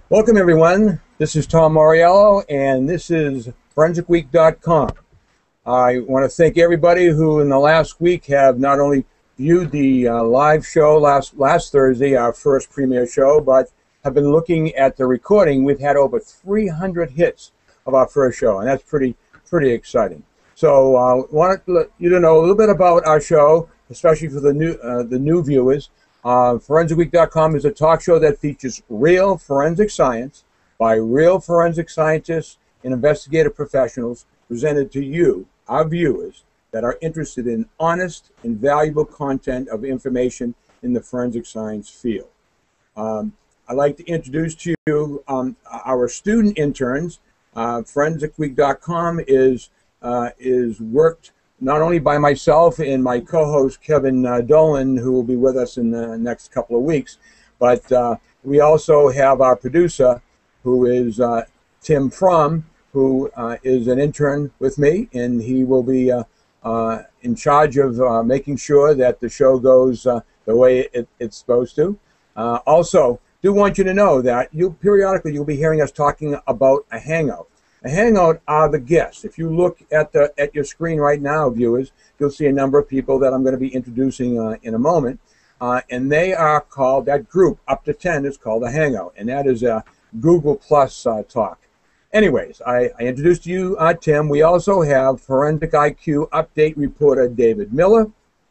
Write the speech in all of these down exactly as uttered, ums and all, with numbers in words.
Welcome, everyone. This is Tom Mauriello, and this is forensic week dot com. I want to thank everybody who in the last week have not only viewed the uh, live show last, last Thursday, our first premiere show, but have been looking at the recording. We've had over three hundred hits of our first show, and that's pretty, pretty exciting. So I uh, want to let you to know a little bit about our show, especially for the new, uh, the new viewers. Uh, forensic week dot com is a talk show that features real forensic science by real forensic scientists and investigative professionals presented to you, our viewers, that are interested in honest and valuable content of information in the forensic science field. Um, I'd like to introduce to you um, our student interns. Uh, forensic week dot com is, uh, is worked not only by myself and my co-host Kevin uh, Dolan, who will be with us in the next couple of weeks, but uh, we also have our producer, who is uh, Tim Fromm, who uh, is an intern with me, and he will be uh, uh, in charge of uh, making sure that the show goes uh, the way it, it's supposed to. Uh, also, do want you to know that you periodically you'll be hearing us talking about a hangout. A hangout are the guests. If you look at the at your screen right now, viewers, you'll see a number of people that I'm going to be introducing uh, in a moment, uh, and they are called, that group up to ten is called a hangout, and that is a Google Plus uh, talk. Anyways, I, I introduced to you uh, Tim. We also have Forensic I Q update reporter David Miller,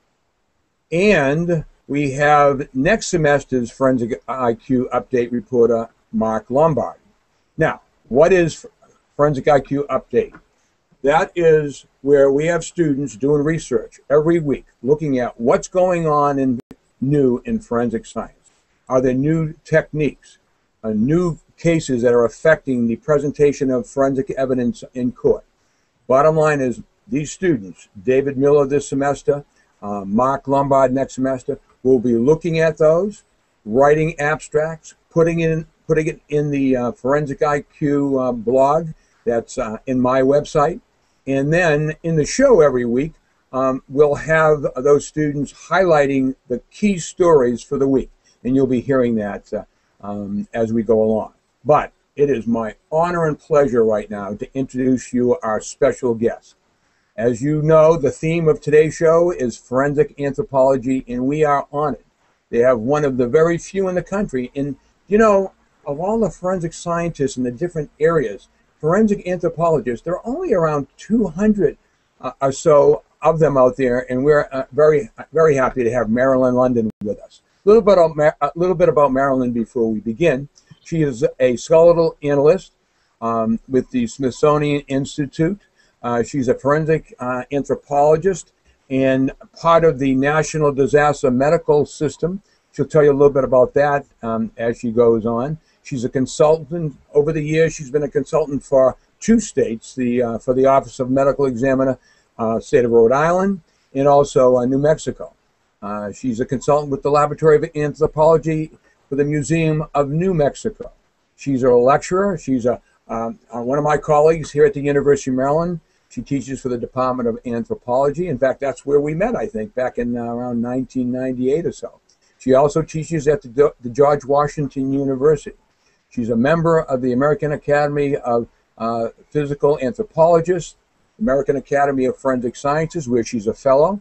and we have next semester's Forensic I Q update reporter Mark Lombard. Now, what is Forensic I Q update? That is where we have students doing research every week, looking at what's going on in new in forensic science. Are there new techniques, uh, new cases that are affecting the presentation of forensic evidence in court? Bottom line is, these students, David Miller this semester, uh, Mark Lombard next semester, will be looking at those, writing abstracts, putting it in, putting it in the uh, Forensic I Q uh, blog that's uh, in my website. And then in the show every week, um, we'll have those students highlighting the key stories for the week. And you'll be hearing that uh, um, as we go along. But it is my honor and pleasure right now to introduce you our special guest. As you know, the theme of today's show is forensic anthropology, and we are honored. They have one of the very few in the country. And, you know, of all the forensic scientists in the different areas, forensic anthropologists, there are only around two hundred uh, or so of them out there, and we're uh, very, very happy to have Marilyn London with us. A little bit, of, a little bit about Marilyn before we begin. She is a skeletal analyst um, with the Smithsonian Institute. Uh, she's a forensic uh, anthropologist and part of the National Disaster Medical System. She'll tell you a little bit about that um, as she goes on. She's a consultant. Over the years, she's been a consultant for two states, the uh, for the Office of Medical Examiner, uh, state of Rhode Island, and also uh, New Mexico. Uh, she's a consultant with the Laboratory of Anthropology for the Museum of New Mexico. She's a lecturer. She's a um, uh, one of my colleagues here at the University of Maryland. She teaches for the Department of Anthropology. In fact, that's where we met, I think, back in uh, around nineteen ninety-eight or so. She also teaches at the, the George Washington University. She's a member of the American Academy of uh, Physical Anthropologists, American Academy of Forensic Sciences, where she's a fellow,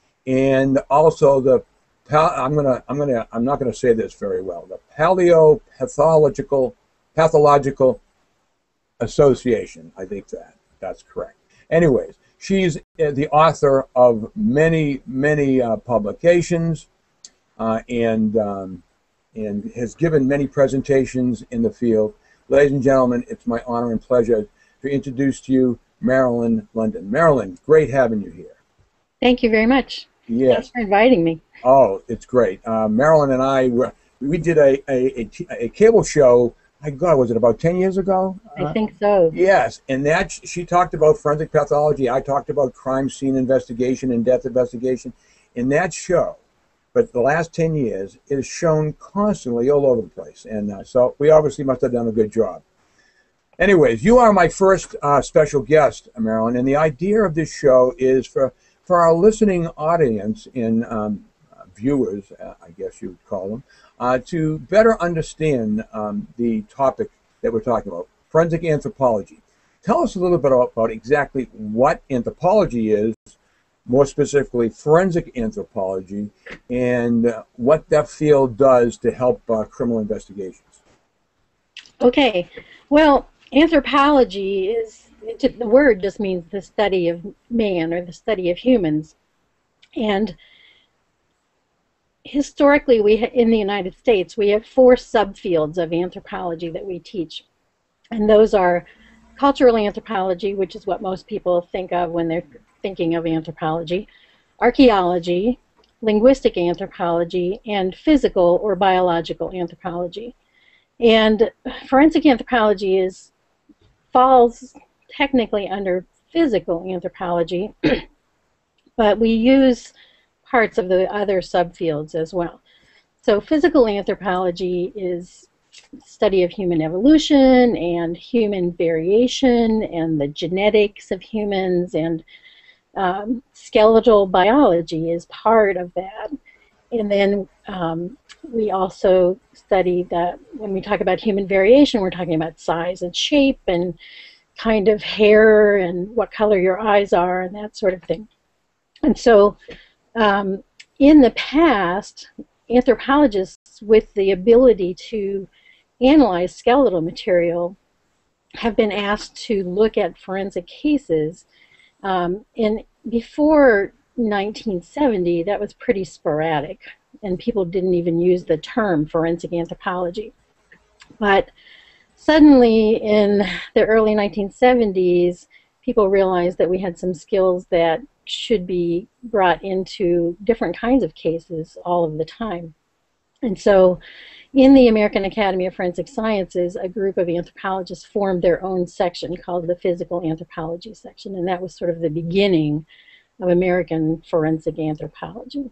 and also the I'm gonna I'm gonna I'm not gonna say this very well. The Paleopathological Pathological Association. I think that that's correct. Anyways, she's the author of many many uh, publications, uh, and. Um, and has given many presentations in the field. Ladies and gentlemen, it's my honor and pleasure to introduce to you Marilyn London. Marilyn, great having you here. Thank you very much. Yes. Thanks for inviting me. Oh, it's great. Uh, Marilyn and I, were, we did a, a, a, a cable show, my God, was it about ten years ago? I uh, think so. Yes, and that she talked about forensic pathology. I talked about crime scene investigation and death investigation. In that show, but the last ten years, it is shown constantly all over the place. And uh, so we obviously must have done a good job. Anyways, you are my first uh, special guest, Marilyn, and the idea of this show is for, for our listening audience in um, viewers, uh, I guess you would call them, uh, to better understand um, the topic that we're talking about, forensic anthropology. Tell us a little bit about, about exactly what anthropology is, more specifically forensic anthropology, and uh, what that field does to help uh, criminal investigations. Okay. Well, anthropology is, the word just means the study of man or the study of humans. And historically, we in the United States, we have four subfields of anthropology that we teach. And those are cultural anthropology, which is what most people think of when they're thinking of anthropology, archaeology, linguistic anthropology, and physical or biological anthropology. And forensic anthropology is falls technically under physical anthropology, but we use parts of the other subfields as well. So physical anthropology is study of human evolution and human variation and the genetics of humans, and um, skeletal biology is part of that. And then um, we also study that when we talk about human variation, we're talking about size and shape and kind of hair and what color your eyes are and that sort of thing. And so um, in the past, anthropologists with the ability to analyze skeletal material have been asked to look at forensic cases. Um, and before nineteen seventy, that was pretty sporadic, and people didn't even use the term forensic anthropology. But suddenly, in the early nineteen seventies, people realized that we had some skills that should be brought into different kinds of cases all of the time. And so in the American Academy of Forensic Sciences, a group of anthropologists formed their own section called the Physical Anthropology section, and that was sort of the beginning of American forensic anthropology.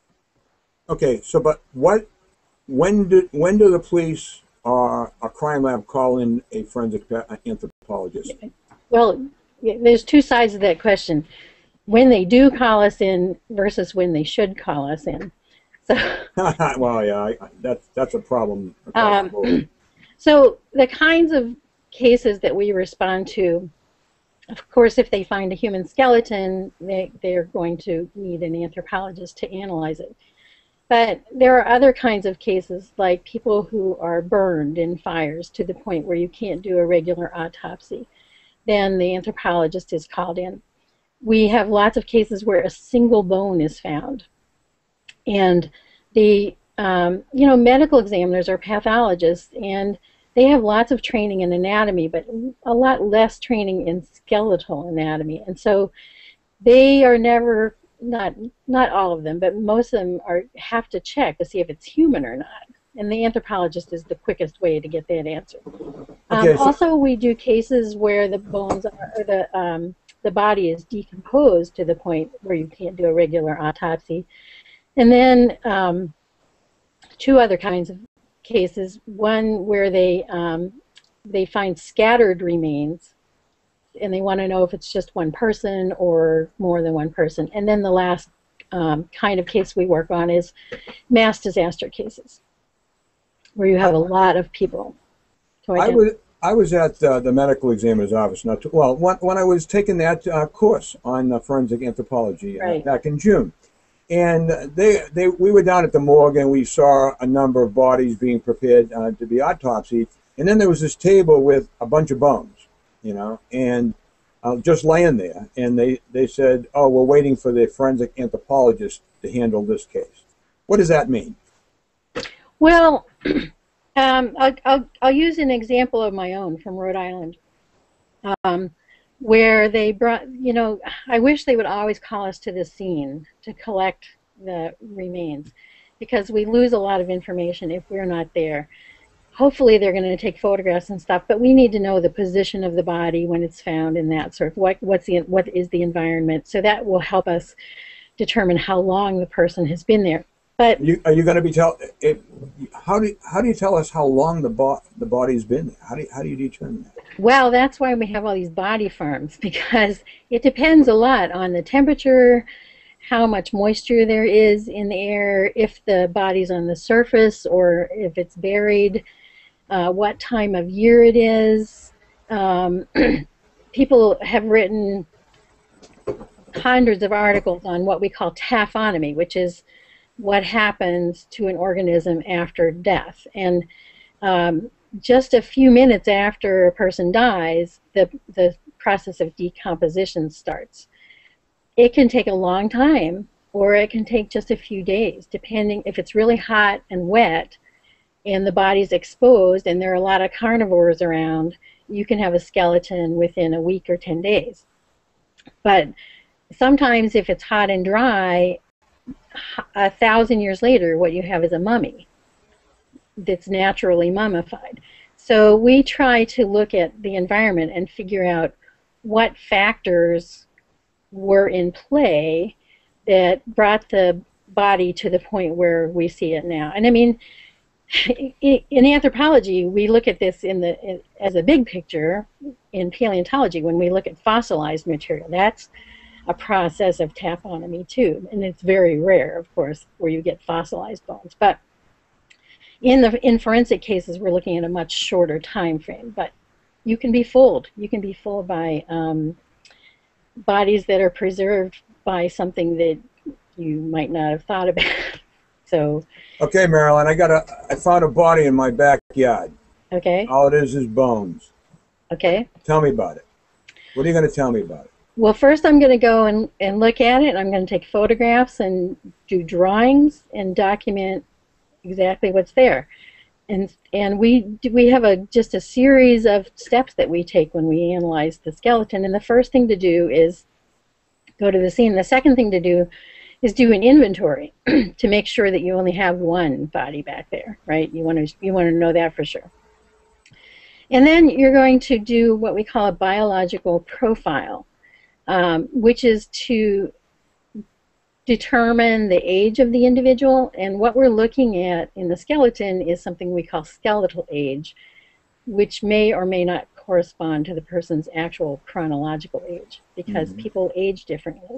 Okay, so but what, when do, when do the police or a crime lab call in a forensic anthropologist? Well, there's two sides of that question. When they do call us in versus when they should call us in. So, well, yeah, I, that's that's a problem. Um, so the kinds of cases that we respond to, of course, if they find a human skeleton, they, they're going to need an anthropologist to analyze it. But there are other kinds of cases, like people who are burned in fires to the point where you can't do a regular autopsy. Then the anthropologist is called in. We have lots of cases where a single bone is found. And the, um, you know, medical examiners are pathologists, and they have lots of training in anatomy, but a lot less training in skeletal anatomy. And so they are never, not, not all of them, but most of them are have to check to see if it's human or not. And the anthropologist is the quickest way to get that answer. Um, okay, so also, we do cases where the bones are, or the, um, the body is decomposed to the point where you can't do a regular autopsy. And then um, two other kinds of cases. One where they um, they find scattered remains, and they want to know if it's just one person or more than one person. And then the last um, kind of case we work on is mass disaster cases, where you have a lot of people to identify. I was I was at uh, the medical examiner's office not too, well when, when I was taking that uh, course on uh, forensic anthropology uh, Right. back in June. And they, they, we were down at the morgue, and we saw a number of bodies being prepared uh, to be autopsied. And then there was this table with a bunch of bones, you know, and uh, just laying there. And they, they said, oh, we're waiting for the forensic anthropologist to handle this case. What does that mean? Well, um, I'll, I'll, I'll use an example of my own from Rhode Island. Um, where they brought, you know, I wish they would always call us to the scene to collect the remains, because we lose a lot of information if we're not there. Hopefully they're going to take photographs and stuff, but we need to know the position of the body when it's found and that sort of, what, what's the, what is the environment, so that will help us determine how long the person has been there. But you, are you going to be tell it, how do how do you tell us how long the bo the body's been there? How do you, how do you determine that? Well, that's why we have all these body farms, because it depends a lot on the temperature, how much moisture there is in the air, if the body's on the surface or if it's buried, uh, what time of year it is. Um, people have written hundreds of articles on what we call taphonomy, which is what happens to an organism after death. And um, just a few minutes after a person dies, the, the process of decomposition starts. It can take a long time, or it can take just a few days, depending if it's really hot and wet and the body's exposed and there are a lot of carnivores around, you can have a skeleton within a week or ten days. But sometimes if it's hot and dry, a thousand years later, what you have is a mummy that's naturally mummified. So we try to look at the environment and figure out what factors were in play that brought the body to the point where we see it now. And I mean, in anthropology, we look at this in the in, as a big picture. In paleontology, when we look at fossilized material, that's a process of taphonomy too, and it's very rare, of course, where you get fossilized bones. But in the in forensic cases, we're looking at a much shorter time frame. But you can be fooled. You can be fooled by um, bodies that are preserved by something that you might not have thought about. So. Okay, Marilyn, I got a. I found a body in my backyard. Okay. All it is is bones. Okay. Tell me about it. What are you going to tell me about it? Well, first I'm going to go and, and look at it. I'm going to take photographs and do drawings and document exactly what's there. And and we we have a just a series of steps that we take when we analyze the skeleton. And the first thing to do is go to the scene. The second thing to do is do an inventory to make sure that you only have one body back there, right? You want to you want to know that for sure. And then you're going to do what we call a biological profile, um, which is to determine the age of the individual. And what we're looking at in the skeleton is something we call skeletal age, which may or may not correspond to the person's actual chronological age, because mm-hmm. people age differently.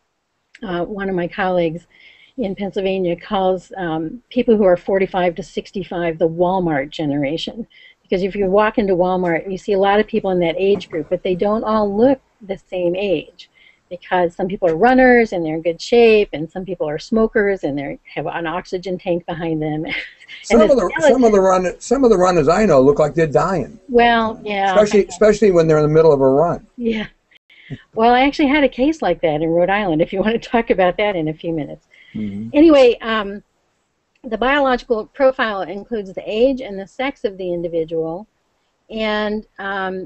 Uh, one of my colleagues in Pennsylvania calls um, people who are forty-five to sixty-five the Walmart generation. Because if you walk into Walmart, you see a lot of people in that age group, but they don't all look the same age. Because some people are runners and they're in good shape, and some people are smokers and they have an oxygen tank behind them. Some of the some of the run some of the runners I know look like they're dying. Well, yeah. Especially especially when they're in the middle of a run. Yeah. Well, I actually had a case like that in Rhode Island, if you want to talk about that in a few minutes. Mm-hmm. Anyway, um, the biological profile includes the age and the sex of the individual, and um,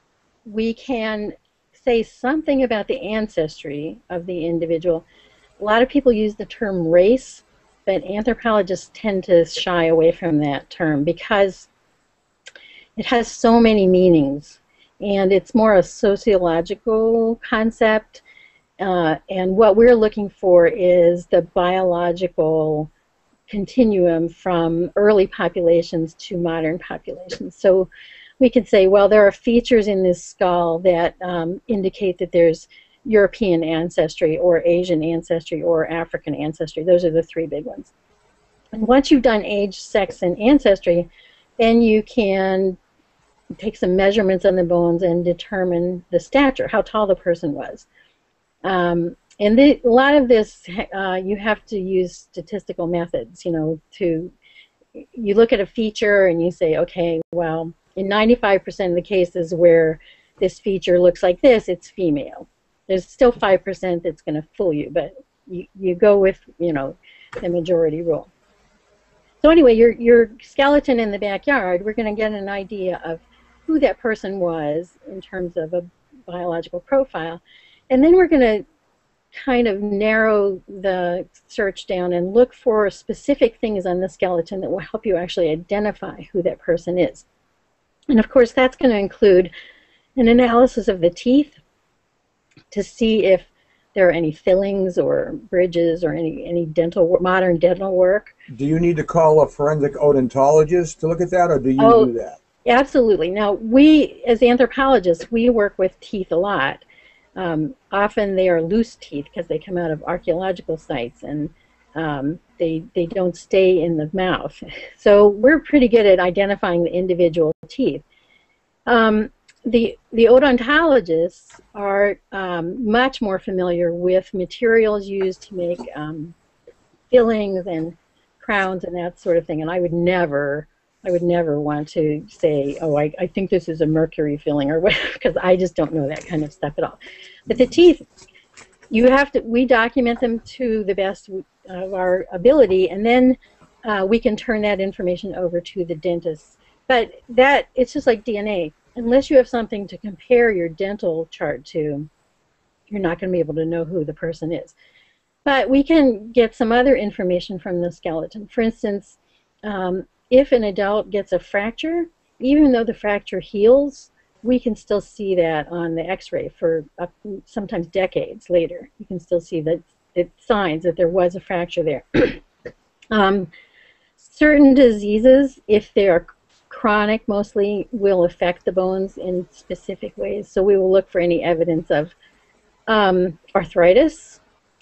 we can say something about the ancestry of the individual. A lot of people use the term race, but anthropologists tend to shy away from that term because it has so many meanings. And it's more a sociological concept, uh, and what we're looking for is the biological continuum from early populations to modern populations. So we could say, well, there are features in this skull that um, indicate that there's European ancestry or Asian ancestry or African ancestry. Those are the three big ones. And once you've done age, sex, and ancestry, then you can take some measurements on the bones and determine the stature, how tall the person was. Um, and the, a lot of this, uh, you have to use statistical methods, you know, to, you look at a feature and you say, okay, well, in ninety-five percent of the cases where this feature looks like this, it's female. There's still five percent that's going to fool you, but you, you go with, you know, the majority rule. So anyway, your, your skeleton in the backyard, we're going to get an idea of who that person was in terms of a biological profile. And then we're going to kind of narrow the search down and look for specific things on the skeleton that will help you actually identify who that person is. And of course, that's going to include an analysis of the teeth to see if there are any fillings or bridges or any, any dental, modern dental work. Do you need to call a forensic odontologist to look at that, or do you oh, do that? Absolutely. Now, we, as anthropologists, we work with teeth a lot. Um, often they are loose teeth because they come out of archaeological sites, and um, they, they don't stay in the mouth. So we're pretty good at identifying the individual teeth. Um, the, the odontologists are um, much more familiar with materials used to make um, fillings and crowns and that sort of thing, and I would never I would never want to say, oh, I, I think this is a mercury filling or whatever, because I just don't know that kind of stuff at all. But the teeth, you have to, we document them to the best of our ability, and then uh, we can turn that information over to the dentist. But that, it's just like D N A. Unless you have something to compare your dental chart to, you're not going to be able to know who the person is. But we can get some other information from the skeleton. For instance, um, if an adult gets a fracture, even though the fracture heals, we can still see that on the x-ray for uh, sometimes decades later. You can still see that it signs that there was a fracture there. um, certain diseases, if they are chronic mostly, will affect the bones in specific ways. So we will look for any evidence of um, arthritis,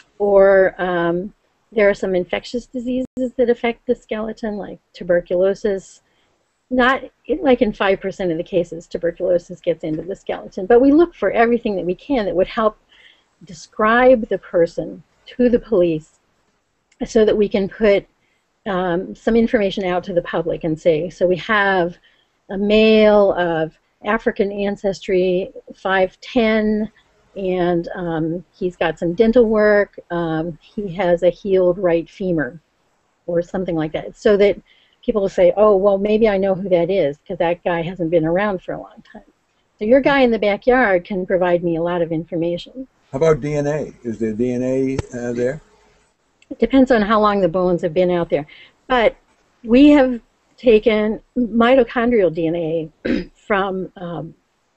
or um, there are some infectious diseases that affect the skeleton, like tuberculosis. Not like in five percent of the cases, tuberculosis gets into the skeleton, but we look for everything that we can that would help describe the person to the police so that we can put um, some information out to the public and say, so we have a male of African ancestry, five ten, and um, he's got some dental work. Um, he has a healed right femur, or something like that, so that people will say, oh, well, maybe I know who that is, because that guy hasn't been around for a long time. So your guy in the backyard can provide me a lot of information. How about D N A? Is there D N A uh, there? It depends on how long the bones have been out there. But we have taken mitochondrial D N A from um,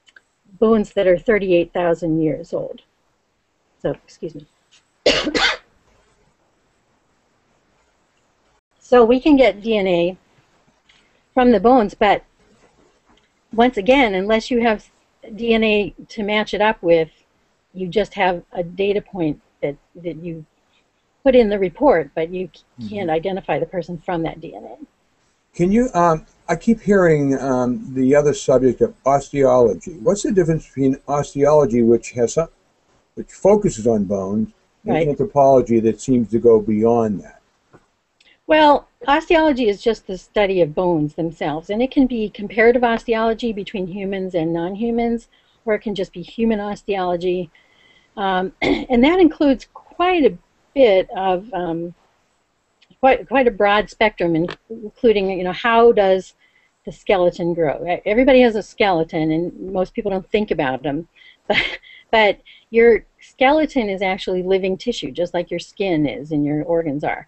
bones that are thirty-eight thousand years old. So, excuse me. So we can get D N A from the bones, but once again, unless you have D N A to match it up with, you just have a data point that, that you put in the report, but you can't mm-hmm. identify the person from that D N A. Can you, um, I keep hearing um, the other subject of osteology. What's the difference between osteology, which has some, which focuses on bones, and right. anthropology that seems to go beyond that? Well, osteology is just the study of bones themselves, and it can be comparative osteology between humans and non-humans, or it can just be human osteology, um, and that includes quite a bit of um, quite quite a broad spectrum, including, you know, how does the skeleton grow? Everybody has a skeleton, and most people don't think about them, but but your skeleton is actually living tissue, just like your skin is and your organs are.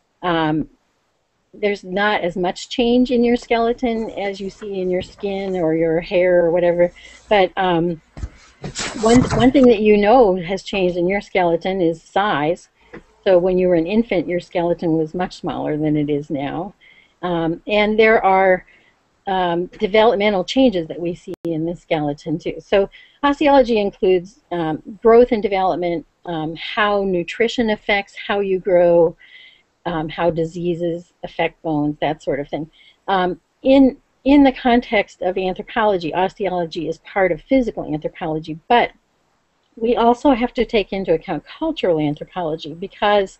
Um, there's not as much change in your skeleton as you see in your skin or your hair or whatever, but um, one, one thing that you know has changed in your skeleton is size. So when you were an infant, your skeleton was much smaller than it is now. Um, and there are um, developmental changes that we see in the skeleton too. So osteology includes um, growth and development, um, how nutrition affects how you grow, Um, how diseases affect bones, that sort of thing. Um, in, in the context of anthropology, osteology is part of physical anthropology, but we also have to take into account cultural anthropology, because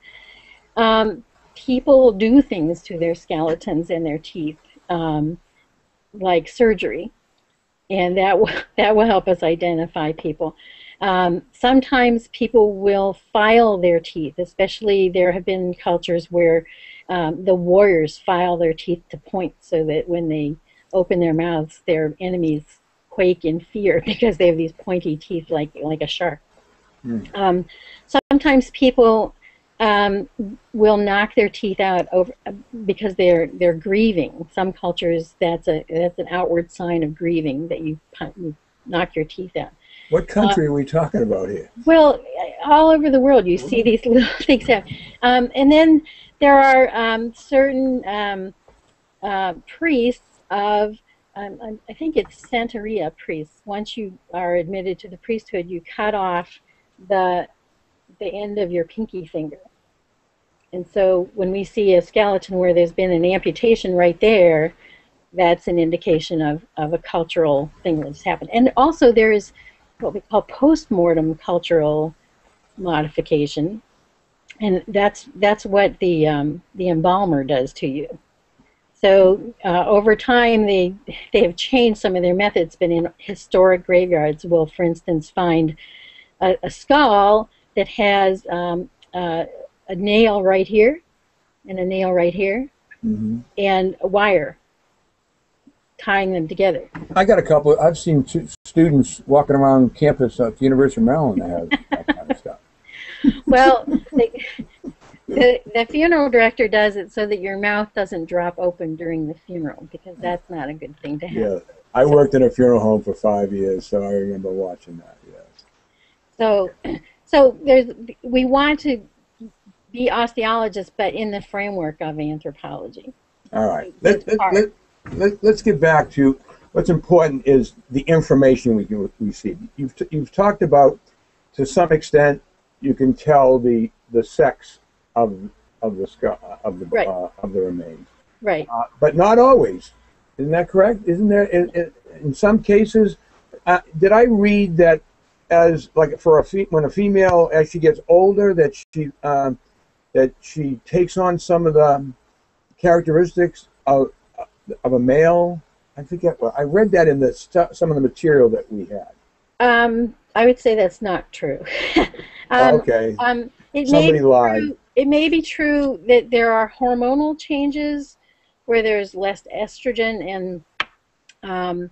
um, people do things to their skeletons and their teeth, um, like surgery, and that, that will help us identify people. Um, sometimes people will file their teeth, especially there have been cultures where um, the warriors file their teeth to point so that when they open their mouths, their enemies quake in fear because they have these pointy teeth like, like a shark. Mm. Um, sometimes people um, will knock their teeth out over, because they're, they're grieving. Some cultures, that's, a, that's an outward sign of grieving, that you, you knock your teeth out. What country uh, are we talking about here? Well, all over the world you see these little things happen. Um, and then there are um, certain um, uh, priests of um, um, I think it's Santeria priests. Once you are admitted to the priesthood, you cut off the the end of your pinky finger. And so when we see a skeleton where there's been an amputation right there, that's an indication of, of a cultural thing that's happened. And also there is what we call post-mortem cultural modification. And that's that's what the um, the embalmer does to you. So uh, over time, they they have changed some of their methods. But in historic graveyards, will, for instance, find a, a skull that has um, uh, a nail right here, and a nail right here, mm-hmm. and a wire tying them together. I got a couple. I've seen two students walking around campus at the University of Maryland that have that kind of stuff. Well, they, the, the funeral director does it so that your mouth doesn't drop open during the funeral, because that's not a good thing to have. Yeah, I so, worked in a funeral home for five years, so I remember watching that, yes. So, so there's, we want to be osteologists, but in the framework of anthropology. All right. Let, let, let, let, let's get back to what's important is the information we can receive. You've, you've talked about, to some extent, you can tell the the sex of of the skull, of the right. uh, of the remains. Right. Uh, but not always. Isn't that correct? Isn't there in, in, in some cases? Uh, did I read that as like for a fe when a female as she gets older that she um, that she takes on some of the characteristics of of a male? I forget. Well, I read that in the stu some of the material that we had. Um, I would say that's not true. um, oh, okay. Um, it Somebody may lied. True, it may be true that there are hormonal changes where there's less estrogen and um,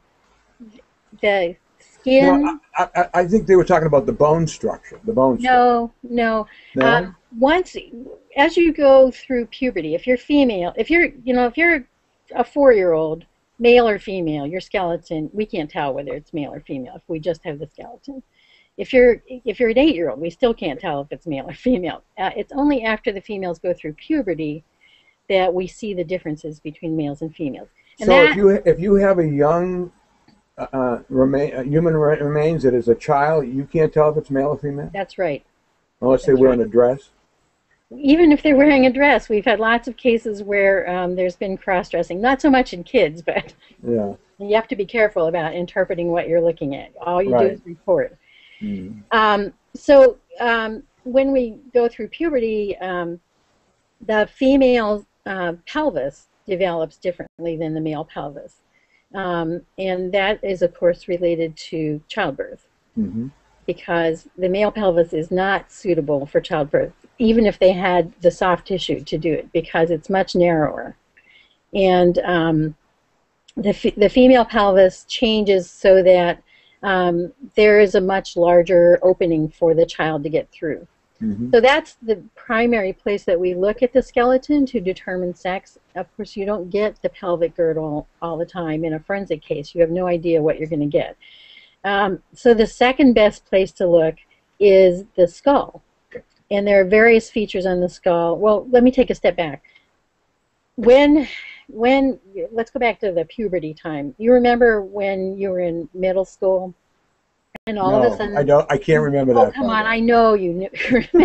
the skin. No, I, I, I think they were talking about the bone structure. The bone. No, structure. no. No. Um, once, as you go through puberty, if you're female, if you're, you know, if you're a four-year-old, male or female, your skeleton, we can't tell whether it's male or female if we just have the skeleton. If you're if you're an eight-year-old, we still can't tell if it's male or female. Uh, it's only after the females go through puberty that we see the differences between males and females. And so that, if you if you have a young uh, remain, uh, human remains that is a child, you can't tell if it's male or female? That's right. Unless that's they're wearing right. a dress? Even if they're wearing a dress, we've had lots of cases where um, there's been cross-dressing. Not so much in kids, but yeah. You have to be careful about interpreting what you're looking at. All you right. do is report. Mm. Um, so um, when we go through puberty, um, the female uh, pelvis develops differently than the male pelvis. Um, and that is, of course, related to childbirth. Mm-hmm. Because the male pelvis is not suitable for childbirth, even if they had the soft tissue to do it, because it's much narrower. And um, the, f the female pelvis changes so that um, there is a much larger opening for the child to get through. Mm-hmm. So that's the primary place that we look at the skeleton to determine sex. Of course, you don't get the pelvic girdle all the time in a forensic case. You have no idea what you're going to get. Um, so the second best place to look is the skull. And there are various features on the skull. Well, let me take a step back. When, when, let's go back to the puberty time. You remember when you were in middle school, and all no, of a sudden, I don't. I can't remember oh, that. Oh, come on! I know you knew.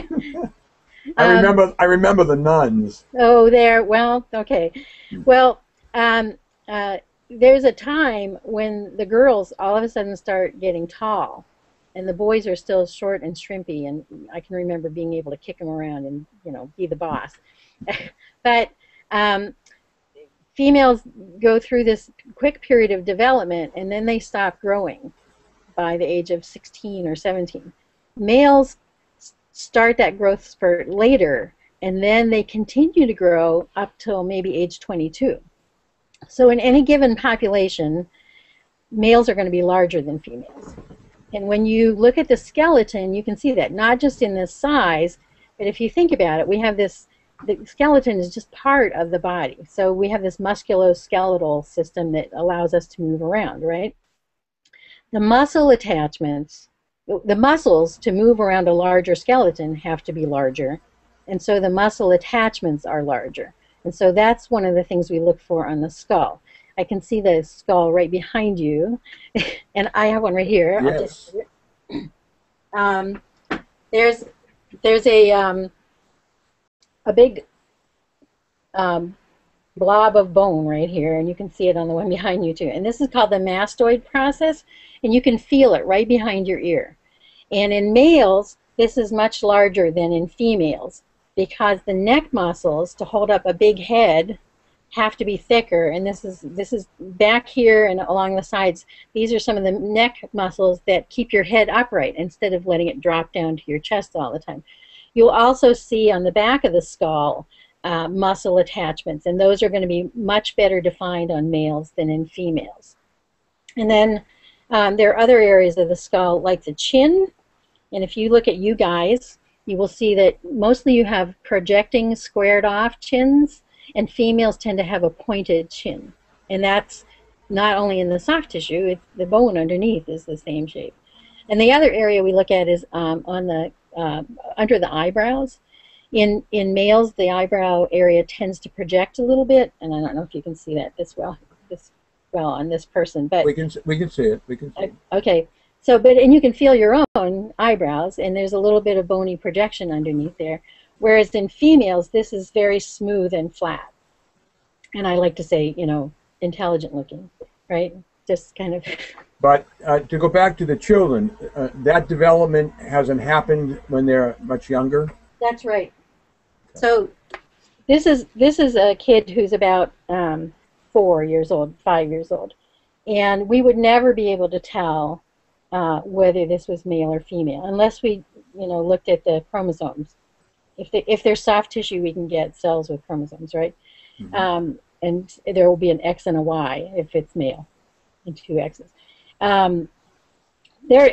I um, remember. I remember the nuns. Oh, there. Well, okay. Well, um, uh, there's a time when the girls all of a sudden start getting tall, and the boys are still short and shrimpy. And I can remember being able to kick them around and, you know, be the boss. But um, females go through this quick period of development, and then they stop growing by the age of sixteen or seventeen. Males start that growth spurt later, and then they continue to grow up till maybe age twenty-two. So in any given population, males are going to be larger than females. And when you look at the skeleton, you can see that, not just in the size, but if you think about it, we have this, the skeleton is just part of the body. So we have this musculoskeletal system that allows us to move around, right? The muscle attachments, the muscles to move around a larger skeleton have to be larger, and so the muscle attachments are larger. And so that's one of the things we look for on the skull. I can see the skull right behind you, and I have one right here. Yes. I'll just, um, there's there's a um, a big um, blob of bone right here, and you can see it on the one behind you too. And this is called the mastoid process, and you can feel it right behind your ear. And in males, this is much larger than in females because the neck muscles to hold up a big head have to be thicker, and this is this is back here and along the sides. These are some of the neck muscles that keep your head upright instead of letting it drop down to your chest all the time. You'll also see on the back of the skull uh, muscle attachments, and those are going to be much better defined on males than in females. And then um, there are other areas of the skull like the chin, and if you look at you guys, you will see that mostly you have projecting squared off chins, and females tend to have a pointed chin. And that's not only in the soft tissue, it's the bone underneath is the same shape. And the other area we look at is um, on the uh, under the eyebrows. In in males, the eyebrow area tends to project a little bit, and I don't know if you can see that this well this well on this person, but we can we can see it. We can see it. Okay. So, but and you can feel your own eyebrows, and there's a little bit of bony projection underneath there. Whereas in females, this is very smooth and flat. And I like to say, you know, intelligent looking, right? Just kind of. But uh, to go back to the children, uh, that development hasn't happened when they're much younger? That's right. Okay. So this is, this is a kid who's about um, four years old, five years old. And we would never be able to tell uh, whether this was male or female unless we, you know, looked at the chromosomes. If, they, if there's soft tissue, we can get cells with chromosomes, right? Mm-hmm. um, and there will be an X and a Y if it's male, and two X's. Um, there,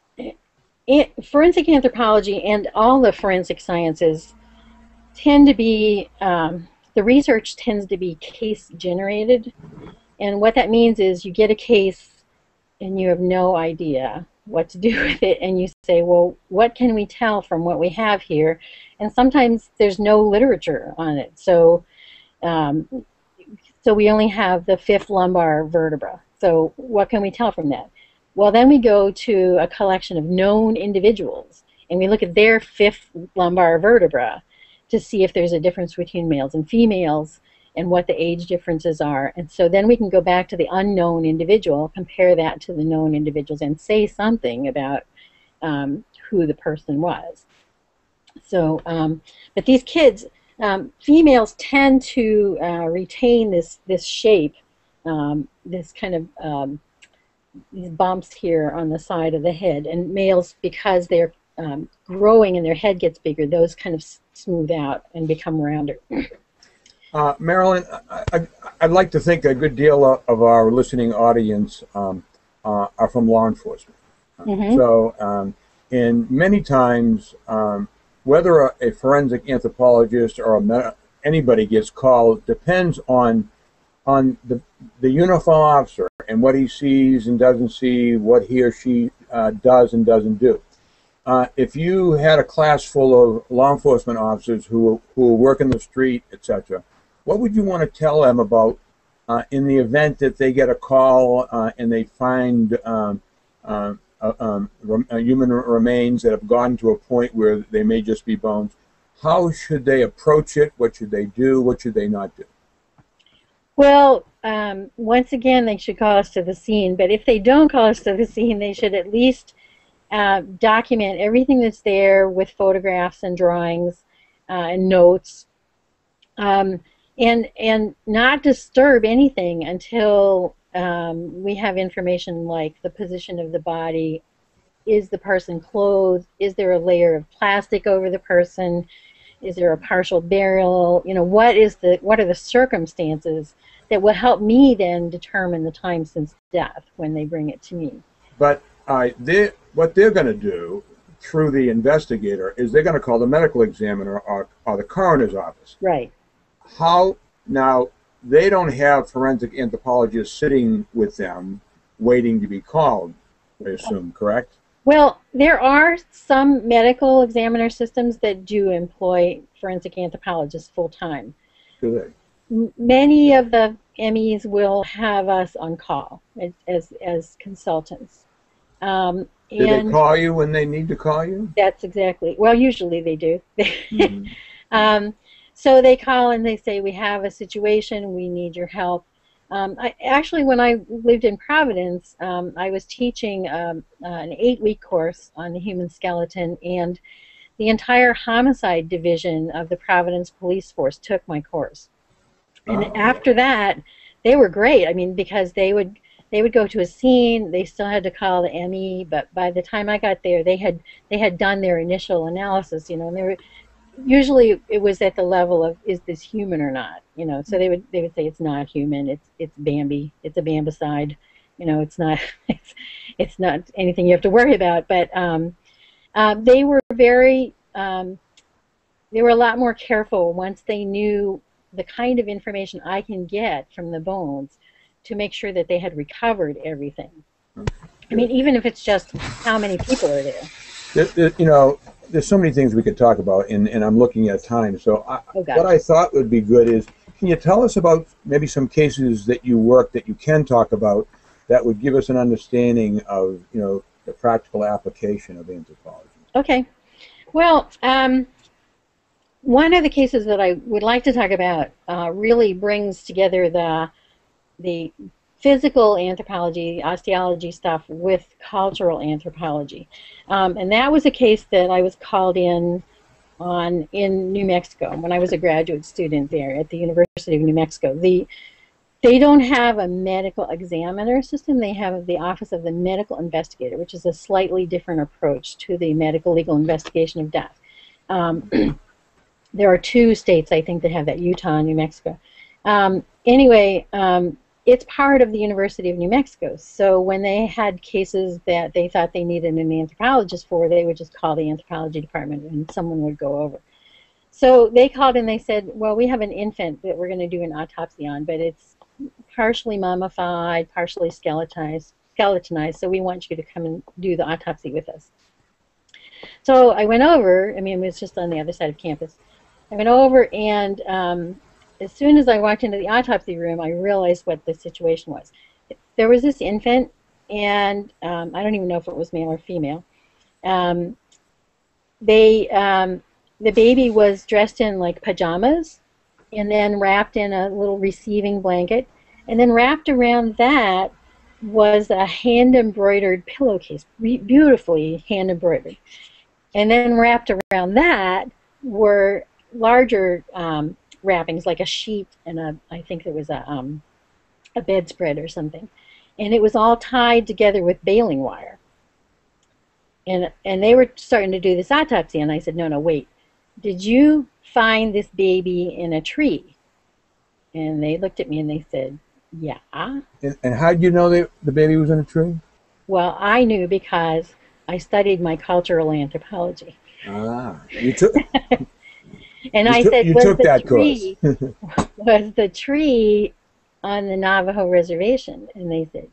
it, forensic anthropology and all the forensic sciences tend to be, um, the research tends to be case generated. And what that means is you get a case and you have no idea what to do with it, and you say, well, what can we tell from what we have here? And sometimes there's no literature on it. So um, so we only have the fifth lumbar vertebra. So what can we tell from that? Well, then we go to a collection of known individuals, and we look at their fifth lumbar vertebra to see if there's a difference between males and females and what the age differences are. And so then we can go back to the unknown individual, compare that to the known individuals, and say something about um, who the person was. So, um, but these kids, um, females tend to uh, retain this, this shape, um, this kind of, um, these bumps here on the side of the head. And males, because they're um, growing and their head gets bigger, those kind of smooth out and become rounder. Uh, Marilyn, I, I, I'd like to think a good deal of our listening audience um, uh, are from law enforcement. Mm-hmm. So, um, and many times, um, whether a, a forensic anthropologist or a anybody gets called depends on on the the uniform officer and what he sees and doesn't see, what he or she uh, does and doesn't do. Uh, if you had a class full of law enforcement officers who who work in the street, et cetera, what would you want to tell them about uh, in the event that they get a call uh, and they find um, uh, uh, um, uh, human remains that have gotten to a point where they may just be bones? How should they approach it? What should they do? What should they not do? Well, um, once again, they should call us to the scene. But if they don't call us to the scene, they should at least uh, document everything that's there with photographs and drawings uh, and notes. Um, And, and not disturb anything until um, we have information like the position of the body. Is the person clothed? Is there a layer of plastic over the person? Is there a partial burial? You know, what is the what are the circumstances that will help me then determine the time since death when they bring it to me? But uh, they, what they're going to do through the investigator is they're going to call the medical examiner or, or the coroner's office. Right. How now they don't have forensic anthropologists sitting with them waiting to be called, I assume, correct? Well, there are some medical examiner systems that do employ forensic anthropologists full time. Do they? M many of the M Es will have us on call as as, as consultants. Um, Do they and call you when they need to call you? that's exactly, well, usually they do. Mm-hmm. um, so they call and they say, we have a situation, we need your help. Um, I, actually, when I lived in Providence, um, I was teaching um, uh, an eight-week course on the human skeleton, and the entire homicide division of the Providence Police Force took my course. And Oh. after that, they were great. I mean, because they would they would go to a scene, they still had to call the M E, but by the time I got there, they had they had done their initial analysis, you know, and they were usually it was at the level of, is this human or not, you know? So they would they would say it's not human, it's it's Bambi, it's a Bambicide, you know, it's not it's it's not anything you have to worry about. But um, um, they were very um, they were a lot more careful once they knew the kind of information I can get from the bones to make sure that they had recovered everything. I mean, even if it's just how many people are there. There, there, you know, there's so many things we could talk about, and, and I'm looking at time. So I, Oh, what I thought would be good is, can you tell us about maybe some cases that you work that you can talk about that would give us an understanding of, you know, the practical application of anthropology? Okay. Well, um, one of the cases that I would like to talk about uh, really brings together the the physical anthropology, osteology stuff with cultural anthropology. Um, and that was a case that I was called in on in New Mexico when I was a graduate student there at the University of New Mexico. The They don't have a medical examiner system. They have the Office of the Medical Investigator, which is a slightly different approach to the medical legal investigation of death. Um, there are two states, I think, that have that, Utah and New Mexico. Um, anyway, um, it's part of the University of New Mexico. So when they had cases that they thought they needed an anthropologist for, they would just call the anthropology department and someone would go over. So they called and they said, well, we have an infant that we're going to do an autopsy on, but it's partially mummified, partially skeletonized, skeletonized, so we want you to come and do the autopsy with us. So I went over, I mean, it was just on the other side of campus. I went over, and um, as soon as I walked into the autopsy room, I realized what the situation was. There was this infant, and um, I don't even know if it was male or female. Um, they, um, the baby was dressed in like pajamas, and then wrapped in a little receiving blanket, and then wrapped around that was a hand-embroidered pillowcase, beautifully hand-embroidered. And then wrapped around that were larger um, wrappings, like a sheet and a, I think there was a, um, a bedspread or something. And it was all tied together with baling wire. And, and they were starting to do this autopsy, and I said, no, no, wait. Did you find this baby in a tree? And they looked at me and they said, yeah. And, and how did you know they, the baby was in a tree? Well, I knew because I studied my cultural anthropology. Ah, you took. And you I took, said, you was took the that tree course. was the tree on the Navajo reservation? And they said,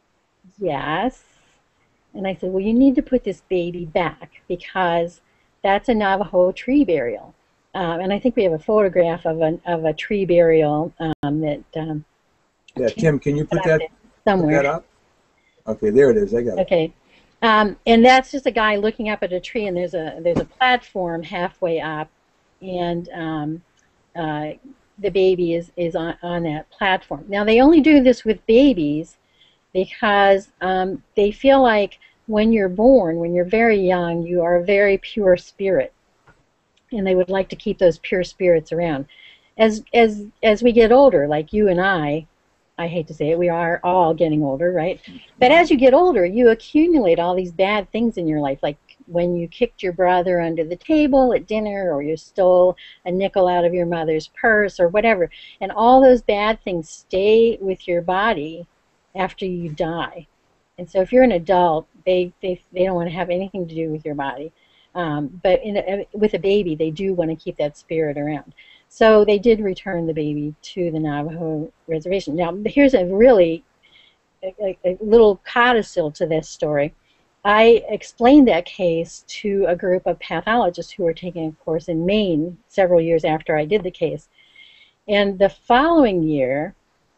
yes. And I said, well, you need to put this baby back because that's a Navajo tree burial. Um, and I think we have a photograph of a, of a tree burial um, that... Um, yeah, Tim, can you put that, somewhere. put that up? Okay, there it is. I got it. Okay. Um, and that's just a guy looking up at a tree, and there's a, there's a platform halfway up, and um, uh, the baby is, is on, on that platform. Now, they only do this with babies because um, they feel like when you're born, when you're very young, you are a very pure spirit, and they would like to keep those pure spirits around. As as as we get older, like you and I, I hate to say it, we are all getting older, right? But as you get older, you accumulate all these bad things in your life, like when you kicked your brother under the table at dinner, or you stole a nickel out of your mother's purse, or whatever. And all those bad things stay with your body after you die. And so if you're an adult, they, they, they don't want to have anything to do with your body. Um, but in a, with a baby, they do want to keep that spirit around. So they did return the baby to the Navajo reservation. Now, here's a really a, a little codicil to this story. I explained that case to a group of pathologists who were taking a course in Maine several years after I did the case. And the following year,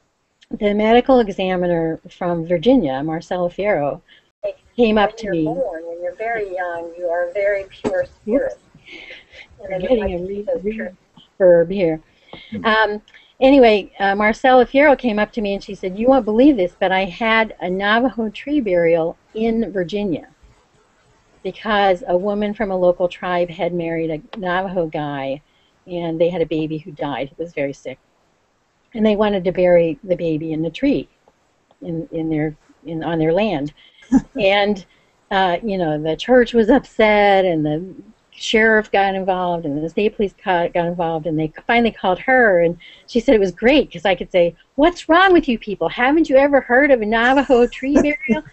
the medical examiner from Virginia, Marcella Fierro, came up to me. When you're born, when you're very young, you are a very pure spirit. We're getting a re reverb here. Um, anyway, uh, Marcella Fierro came up to me and she said, "You won't believe this, but I had a Navajo tree burial in Virginia because a woman from a local tribe had married a Navajo guy, and they had a baby who died, who was very sick, and they wanted to bury the baby in the tree, in in their in on their land." And uh, you know, the church was upset, and the sheriff got involved, and the state police got involved, and they finally called her, and she said it was great because I could say, "What's wrong with you people? Haven't you ever heard of a Navajo tree burial?"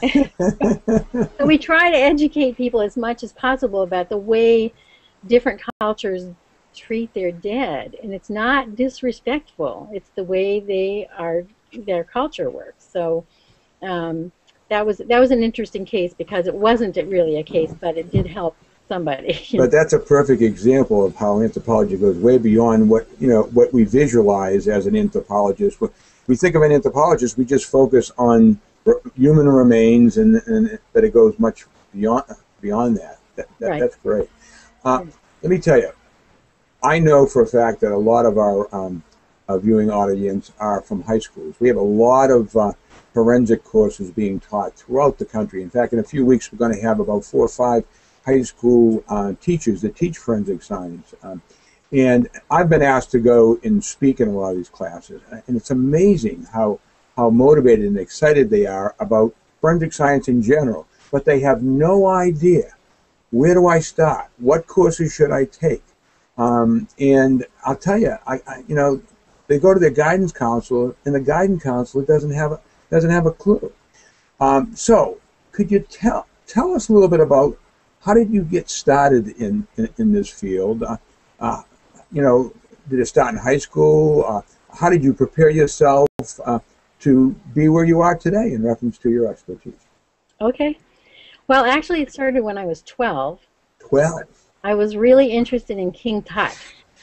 So we try to educate people as much as possible about the way different cultures treat their dead, and it's not disrespectful. It's the way they are, their culture works. So um, that was that was an interesting case because it wasn't really a case, but it did help somebody. But that's a perfect example of how anthropology goes way beyond what you know what we visualize as an anthropologist. When we think of an anthropologist, we just focus on human remains, and, and but it goes much beyond beyond that. that, that Right. That's great. Uh, let me tell you, I know for a fact that a lot of our um, uh, viewing audience are from high schools. We have a lot of uh, forensic courses being taught throughout the country. In fact, in a few weeks, we're going to have about four or five high school uh, teachers that teach forensic science. Um, and I've been asked to go and speak in a lot of these classes. And it's amazing how, how motivated and excited they are about forensic science in general. But they have no idea, where do I start? What courses should I take? Um, and I'll tell you, I, I, you know, they go to their guidance counselor, and the guidance counselor doesn't have a, doesn't have a clue. Um, so could you tell, tell us a little bit about how did you get started in, in, in this field? Uh, uh, you know, did it start in high school? Uh, how did you prepare yourself uh, to be where you are today in reference to your expertise? Okay. Well, actually, it started when I was twelve. twelve. I was really interested in King Tut.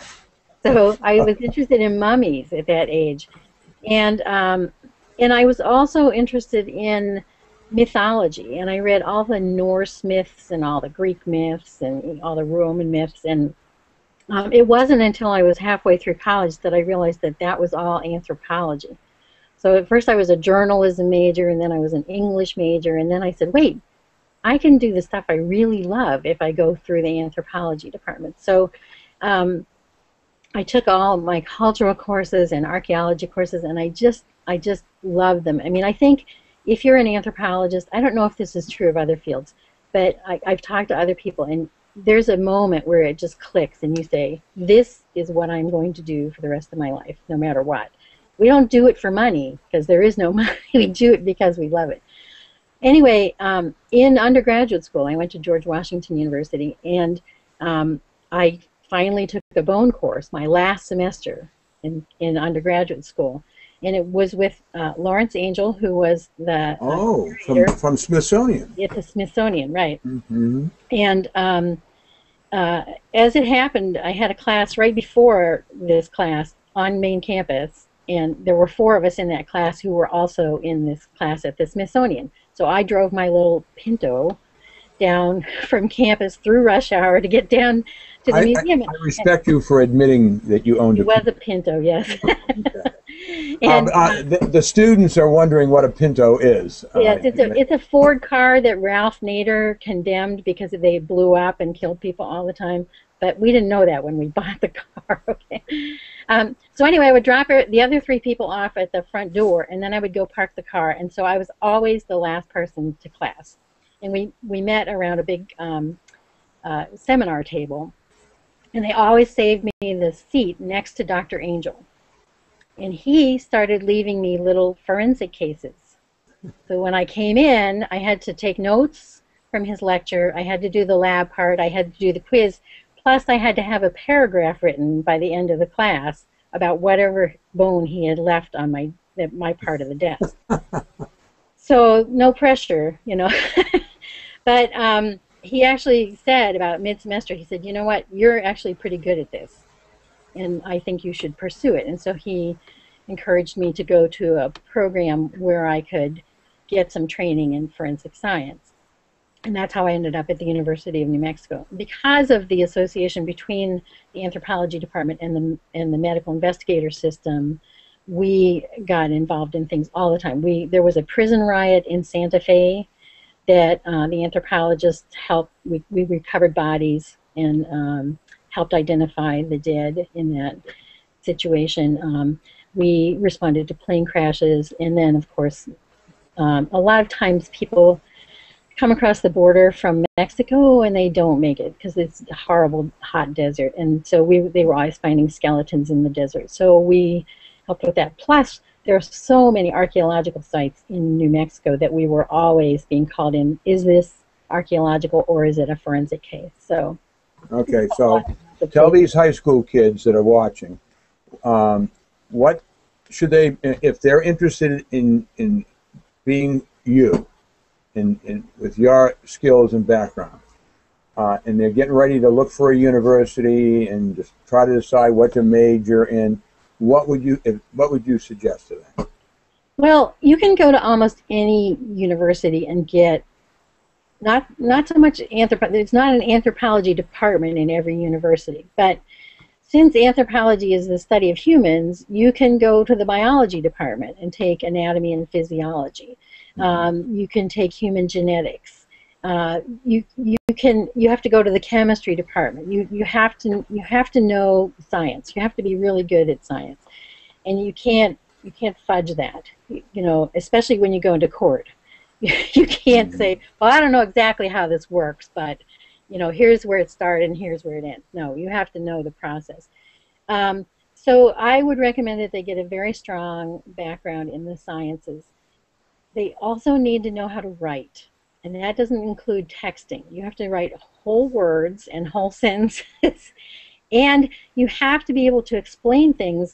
So I was interested in mummies at that age. And, um, and I was also interested in mythology, and I read all the Norse myths and all the Greek myths and all the Roman myths, and um, it wasn't until I was halfway through college that I realized that that was all anthropology. So at first I was a journalism major, and then I was an English major, and then I said, wait, I can do the stuff I really love if I go through the anthropology department. So um, I took all my cultural courses and archaeology courses, and I just I just loved them. I mean, I think if you're an anthropologist, I don't know if this is true of other fields, but I, I've talked to other people, and there's a moment where it just clicks, and you say, this is what I'm going to do for the rest of my life, no matter what. We don't do it for money, because there is no money. We do it because we love it. Anyway, um, in undergraduate school, I went to George Washington University, and um, I finally took a bone course, my last semester in, in undergraduate school. And it was with uh, Lawrence Angel, who was the Oh, uh, from, from Smithsonian. At the Smithsonian, right. Mm-hmm. And um, uh, as it happened, I had a class right before this class on main campus, and there were four of us in that class who were also in this class at the Smithsonian. So I drove my little Pinto down from campus through rush hour to get down to the I, museum. I, I respect you for admitting that you owned it. It was a Pinto, yes. And, um, uh, the, the students are wondering what a Pinto is. Yes, uh, it's a it's a Ford car that Ralph Nader condemned because they blew up and killed people all the time. But we didn't know that when we bought the car. Okay. Um, so anyway, I would drop the other three people off at the front door, and then I would go park the car. And so I was always the last person to class. And we we met around a big um, uh, seminar table, and they always saved me the seat next to Doctor Angel. And he started leaving me little forensic cases. So when I came in, I had to take notes from his lecture. I had to do the lab part. I had to do the quiz. Plus, I had to have a paragraph written by the end of the class about whatever bone he had left on my my part of the desk. So no pressure, you know. But um, he actually said about mid-semester, he said, you know what, you're actually pretty good at this, and I think you should pursue it. And so he encouraged me to go to a program where I could get some training in forensic science. And that's how I ended up at the University of New Mexico. Because of the association between the anthropology department and the, and the medical investigator system, we got involved in things all the time. We, there was a prison riot in Santa Fe that uh, the anthropologists helped, we, we recovered bodies and um, helped identify the dead in that situation. Um, we responded to plane crashes, and then, of course, um, a lot of times people come across the border from Mexico and they don't make it because it's a horrible hot desert, and so we they were always finding skeletons in the desert. So we helped with that. Plus, there are so many archaeological sites in New Mexico that we were always being called in. Is this archaeological or is it a forensic case? So okay, so tell these high school kids that are watching, um, what should they, if they're interested in in being you, in, in with your skills and background, uh, and they're getting ready to look for a university and just try to decide what to major in, what would you if, what would you suggest to them? Well, you can go to almost any university and get not not so much anthropology. There's not an anthropology department in every university, but since anthropology is the study of humans, you can go to the biology department and take anatomy and physiology. Um, you can take human genetics. Uh, you you can you have to go to the chemistry department. You you have to you have to know science. You have to be really good at science, and you can't you can't fudge that. You, you know, especially when you go into court, you can't say, well, I don't know exactly how this works, but you know, here's where it started and here's where it ends. No, you have to know the process. Um, so I would recommend that they get a very strong background in the sciences. They also need to know how to write, and that doesn't include texting. You have to write whole words and whole sentences, and you have to be able to explain things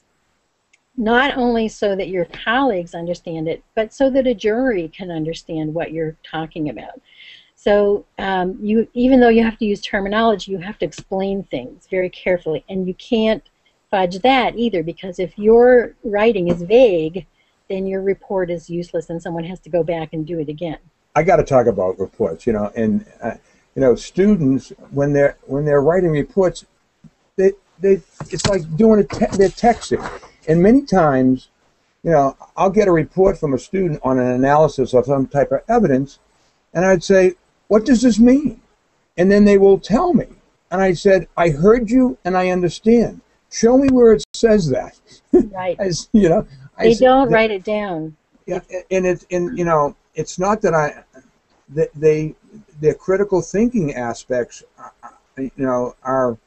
not only so that your colleagues understand it, but so that a jury can understand what you're talking about. So um, you, even though you have to use terminology, you have to explain things very carefully, and you can't fudge that either, because if your writing is vague, then your report is useless, and someone has to go back and do it again. I got to talk about reports, you know, and uh, you know, students when they're when they're writing reports, they they it's like doing a te they're texting, and many times, you know, I'll get a report from a student on an analysis of some type of evidence, and I'd say, what does this mean? And then they will tell me. And I said, I heard you and I understand. Show me where it says that. Right. As, you know, they I don't said, write it down. Yeah, and it's and you know, it's not that I, they, they their critical thinking aspects, you know, are.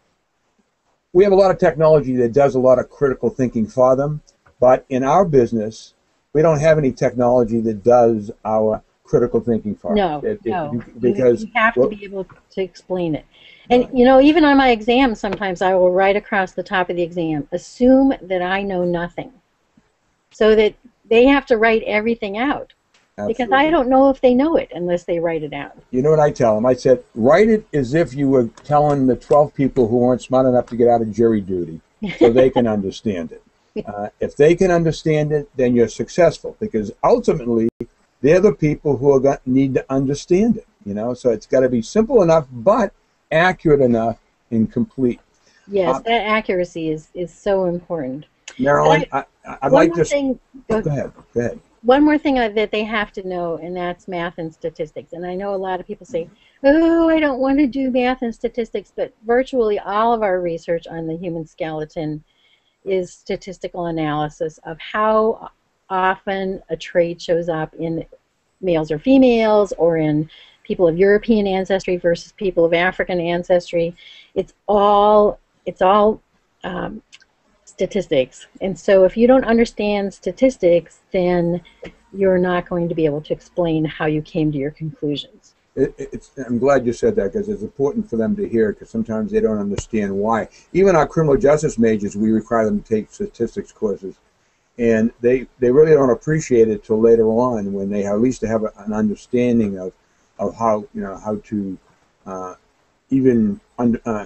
We have a lot of technology that does a lot of critical thinking for them, but in our business, we don't have any technology that does our critical thinking for no, us. It, no, it, because you, you have well, to be able to explain it. And right. you know, even on my exam, sometimes I will write across the top of the exam, assume that I know nothing, so that they have to write everything out. Absolutely. Because I don't know if they know it unless they write it out. You know what I tell them? I said, write it as if you were telling the twelve people who weren't smart enough to get out of jury duty, so they can understand it. Uh, if they can understand it, then you're successful, because ultimately they're the people who are going to need to understand it. You know, so it's got to be simple enough, but accurate enough and complete. Yes, uh, that accuracy is is so important. Marilyn, I, I, I'd like to. Thing, go, go ahead. Go ahead. One more thing that they have to know, and that's math and statistics. And I know a lot of people say, oh, I don't want to do math and statistics, but virtually all of our research on the human skeleton is statistical analysis of how often a trait shows up in males or females, or in people of European ancestry versus people of African ancestry. It's all, it's all um, statistics. And so if you don't understand statistics, then you're not going to be able to explain how you came to your conclusions. It, it's, I'm glad you said that, because it's important for them to hear, because sometimes they don't understand why. Even our criminal justice majors, we require them to take statistics courses, and they, they really don't appreciate it till later on, when they at least have a, an understanding of, of how, you know, how to uh, even under, uh,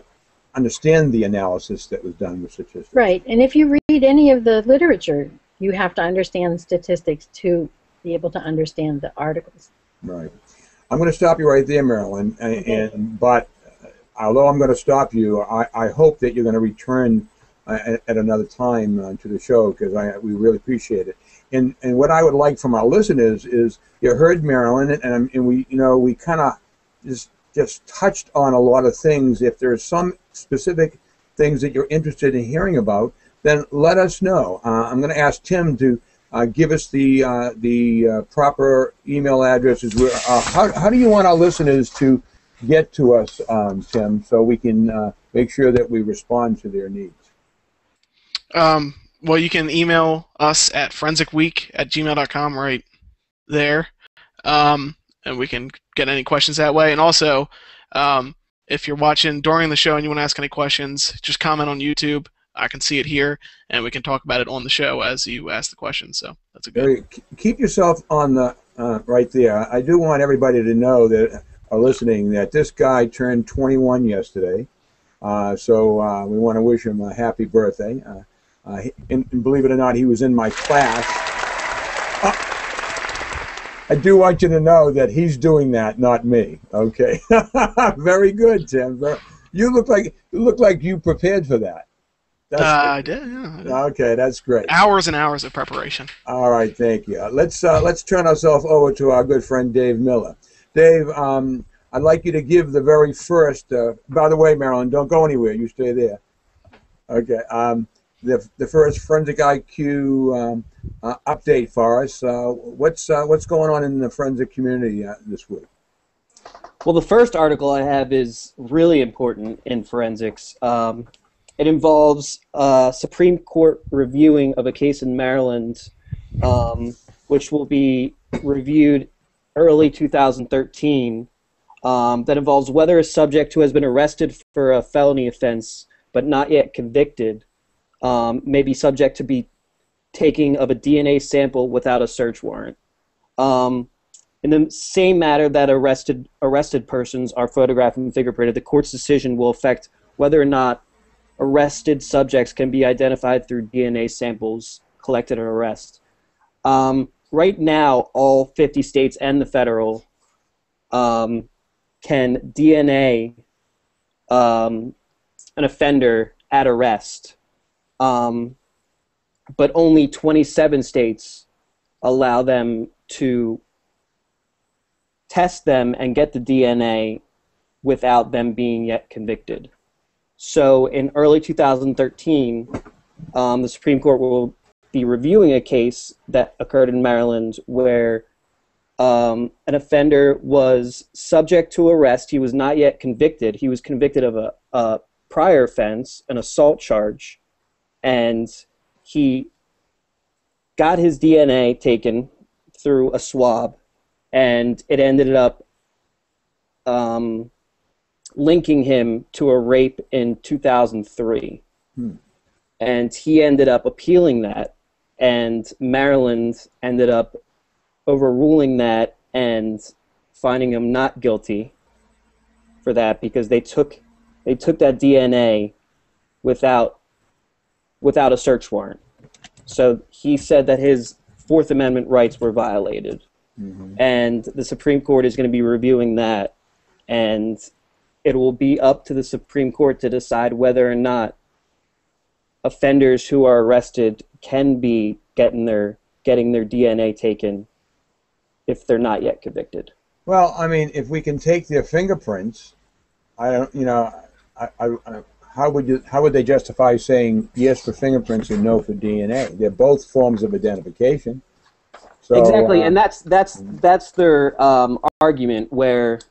understand the analysis that was done with statistics. Right, and if you read any of the literature, you have to understand statistics to be able to understand the articles. Right. I'm going to stop you right there, Marilyn. And, Okay. and but although I'm going to stop you, I, I hope that you're going to return uh, at, at another time uh, to the show, because I we really appreciate it. And and what I would like from our listeners is, you heard Marilyn, and and we you know we kind of just just touched on a lot of things. If there's some specific things that you're interested in hearing about, then let us know. Uh, I'm going to ask Tim to uh, give us the uh, the uh, proper email addresses. Uh, how how do you want our listeners to get to us, um, Tim, so we can uh, make sure that we respond to their needs? Um, well, you can email us at forensic week at gmail dot com right there, um, and we can get any questions that way. And also, um, if you're watching during the show and you want to ask any questions, just comment on YouTube. I can see it here, and we can talk about it on the show as you ask the questions. So that's a good. Very, keep yourself on the uh, right there. I do want everybody to know that are listening that this guy turned twenty-one yesterday, uh, so uh, we want to wish him a happy birthday. Uh, uh, he, and, and believe it or not, he was in my class. Uh, I do want you to know that he's doing that, not me. Okay, very good, Tim. Very, you look like you look like you prepared for that. That's uh, I did, yeah. I did. Okay, that's great. Hours and hours of preparation. All right, thank you. Uh, let's uh, let's turn ourselves over to our good friend Dave Miller. Dave, um, I'd like you to give the very first. Uh, by the way, Marilyn, don't go anywhere. You stay there. Okay. Um, the the first Forensic I Q um, uh, update for us. Uh, what's uh, what's going on in the forensic community uh, this week? Well, the first article I have is really important in forensics. Um, It involves a Supreme Court reviewing of a case in Maryland, um, which will be reviewed early two thousand thirteen, um, that involves whether a subject who has been arrested for a felony offense but not yet convicted um, may be subject to be taking of a D N A sample without a search warrant. Um, in the same matter that arrested arrested persons are photographed and fingerprinted, the court's decision will affect whether or not arrested subjects can be identified through D N A samples collected at arrest. Um, right now, all fifty states and the federal um, can D N A um, an offender at arrest, um, but only twenty-seven states allow them to test them and get the D N A without them being yet convicted. So in early two thousand thirteen, um, the Supreme Court will be reviewing a case that occurred in Maryland where um, an offender was subject to arrest. He was not yet convicted. He was convicted of a, a prior offense, an assault charge, and he got his D N A taken through a swab, and it ended up um, linking him to a rape in two thousand three. Hmm. And he ended up appealing that, and Maryland ended up overruling that and finding him not guilty for that because they took they took that D N A without without a search warrant. So he said that his Fourth Amendment rights were violated. Mm-hmm. And the Supreme Court is going to be reviewing that, and it will be up to the Supreme Court to decide whether or not offenders who are arrested can be getting their getting their D N A taken if they're not yet convicted. Well, I mean, if we can take their fingerprints, I don't, you know, I, I, I, how would you, how would they justify saying yes for fingerprints and no for D N A? They're both forms of identification. So, exactly, uh, and that's that's that's their um, argument where.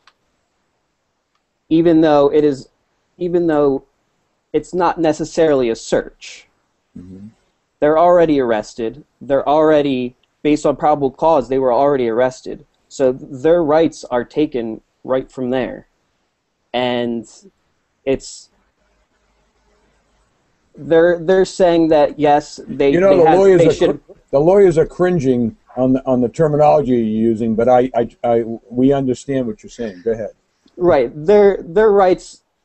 Even though it is, even though it's not necessarily a search, mm-hmm. they're already arrested. They're already, based on probable cause, they were already arrested. So their rights are taken right from there, and it's they're they're saying that yes, they you know they the have, lawyers they are should. cr- the lawyers are cringing on the on the terminology you're using, but I, I I we understand what you're saying. Go ahead. Right, their their rights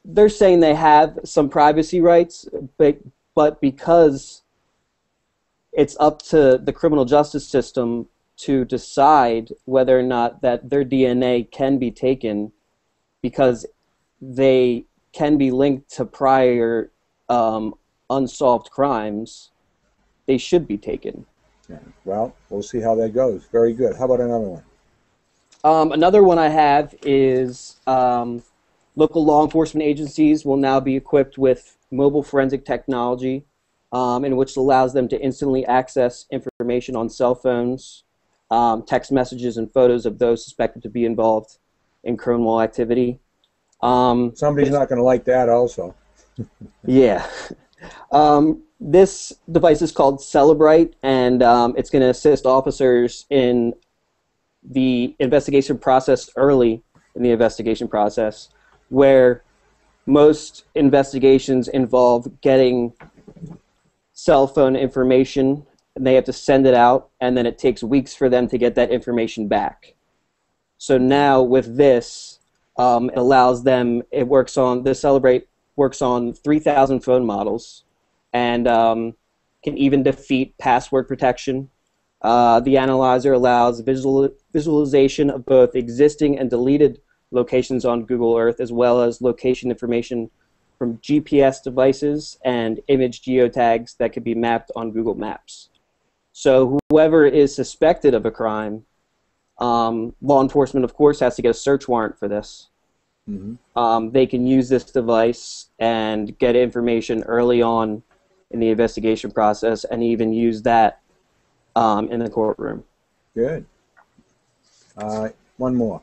they're saying they have some privacy rights, but but because it's up to the criminal justice system to decide whether or not that their D N A can be taken, because they can be linked to prior um, unsolved crimes, they should be taken. Yeah. Well, we'll see how that goes. Very good. How about another one? Um, another one I have is um, local law enforcement agencies will now be equipped with mobile forensic technology, um, in which allows them to instantly access information on cell phones, um, text messages, and photos of those suspected to be involved in criminal activity. Um, Somebody's not going to like that also. yeah. Um, this device is called Celebrite, and um, it's going to assist officers in the investigation process early in the investigation process, where most investigations involve getting cell phone information, and they have to send it out, and then it takes weeks for them to get that information back. So now with this, um, it allows them, it works on, the Celebrate works on three thousand phone models, and um, can even defeat password protection. Uh, the analyzer allows visual, visualization of both existing and deleted locations on Google Earth, as well as location information from G P S devices and image geotags that could be mapped on Google Maps. So whoever is suspected of a crime, um, law enforcement, of course, has to get a search warrant for this. Mm-hmm. um, they can use this device and get information early on in the investigation process, and even use that um, in the courtroom. Good. Uh, one more.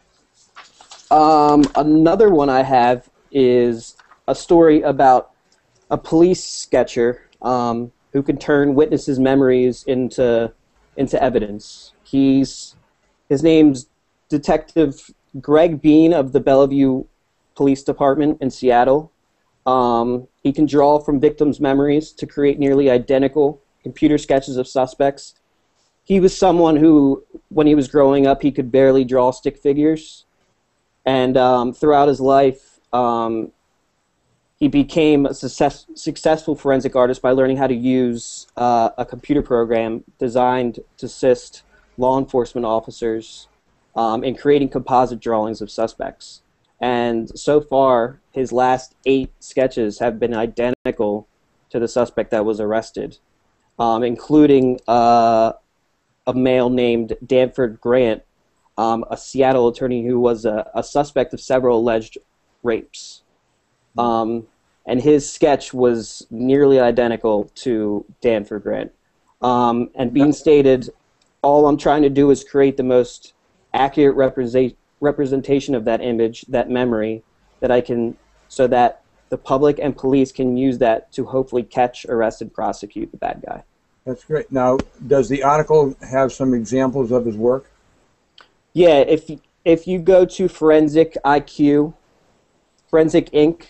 Um, another one I have is a story about a police sketcher um, who can turn witnesses' memories into into evidence. He's his name's Detective Greg Bean of the Bellevue Police Department in Seattle. Um, he can draw from victims' memories to create nearly identical computer sketches of suspects. He was someone who, when he was growing up, he could barely draw stick figures. And um, throughout his life, um, he became a success, successful forensic artist by learning how to use uh, a computer program designed to assist law enforcement officers um, in creating composite drawings of suspects. And so far, his last eight sketches have been identical to the suspect that was arrested, um, including uh, a male named Danford Grant, um, a Seattle attorney who was a, a suspect of several alleged rapes. Um, and his sketch was nearly identical to Danford Grant. Um, and Bean stated, "All I'm trying to do is create the most accurate represent representation of that image, that memory, that I can, so that the public and police can use that to hopefully catch, arrest, and prosecute the bad guy." That's great. Now, does the article have some examples of his work? Yeah, if if you go to ForensIQ, forensic inc